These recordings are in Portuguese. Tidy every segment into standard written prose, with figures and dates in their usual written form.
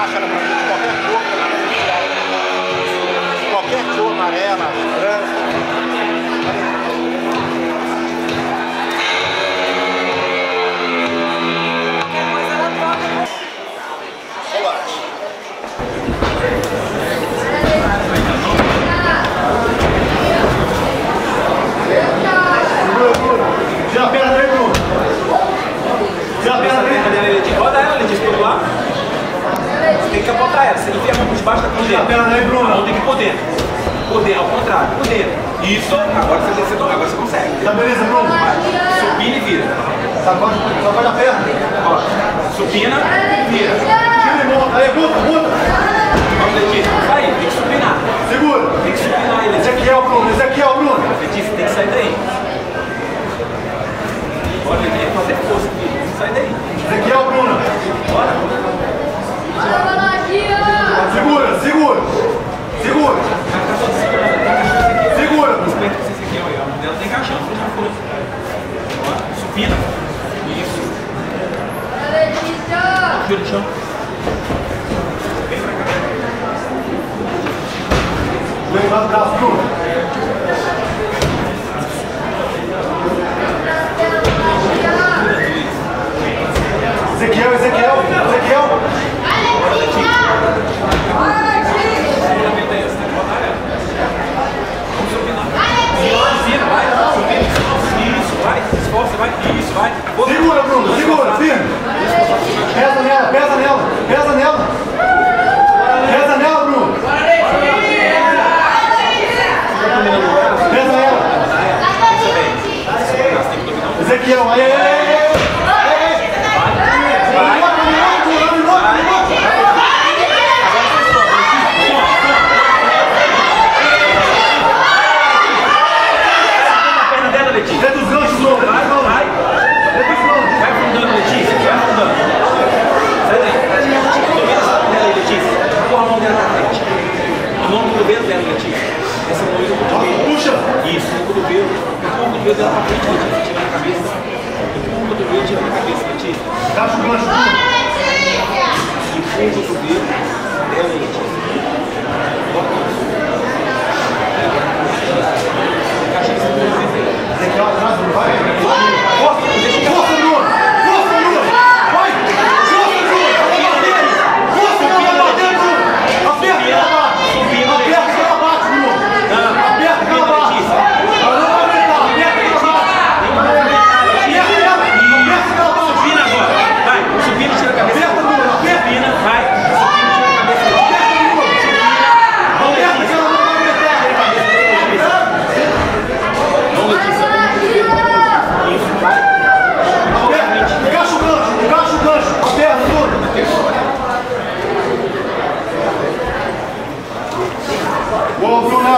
máscara pra mim de qualquer cor, qualquer cor, amarela, branca. Tira a perna dele, Bruno. Tira a perna dele. Roda ela, Letícia, pro lado. Você tem que apontar ela. Você enfia a mão por debaixo da por Tira a dentro. perna dele, Bruno. A mão tem que ir por dentro. Por dentro, ao contrário, por dentro. Isso. Agora você consegue. Tá beleza, Bruno? Supina e vira. Sacode a perna. Ó, supina e vira. Tira e monta. Aí, monta. Vamos, Letícia. Aí, tem que supinar. Segura. Tem que supinar ele. Ezequiel, Bruno. Letícia, tem que sair daí. Bora, Letícia, fazer força aqui. Sai daí. Ezequiel, Bruno. Bora. Segura. Respeita esse aqui, ó. O dela tem caixão, faz uma força. Ó, supina. Isso. Tira o chão. Vem pra cá. Levanta o braço, Bruno. Ezequiel. Vai. Segura, Bruno. Firme. Pesa nela, Bruno. Pesa nela. Ezequiel, aí. Dentro dos ganchos, Bruno. Vai afundando, Letícia. Vai afundando. Sai daí. Domina essa mão dela aí, Letícia. Põe a mão dela na frente. A mão no cotovelo dela, Letícia. Essa mão aí no cotovelo. Puxa. Isso, no cotovelo. Empurra o cotovelo dela pra frente, Letícia. Tira na cabeça. Empurra o cotovelo e tira na cabeça, Letícia. Encaixa o gancho, Bruno. Empurra o cotovelo dela, Letícia. Bota isso. Encaixa esse cotovelo aí. Ezequiel atrás, Bruno. Vai. Força, deixa eu Força, Bruno. Vai. Força, Bruno. Aperta que ela bate, Bruno. Aperta que ela bate. Aperta que ela bate. Supina agora. Vai, supina e tira a cabeça. Aperta, Bruno. Supina, vai. Supina e tira a cabeça. Aperta que ela vai apertar. Vamos, Letícia. Isso, vai. Encaixa o gancho. A perna, Bruno. Boa, Bruna.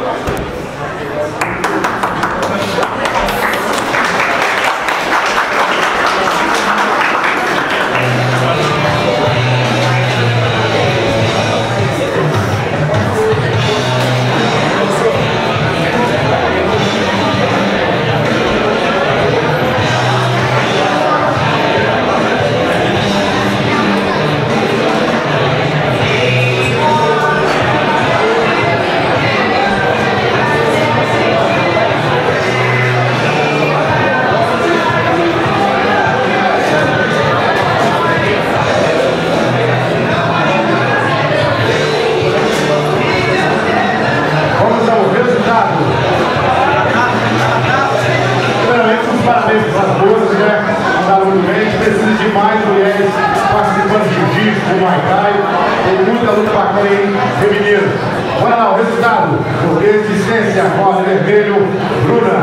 Parabéns para todos, né? Mandaram muito bem. A gente precisa de mais mulheres participando de jiu-jitsu, do Muay Thai. Tem muita luta bacana aí, feminina. Bora lá, o resultado. Por resistência, roda vermelho, Bruna.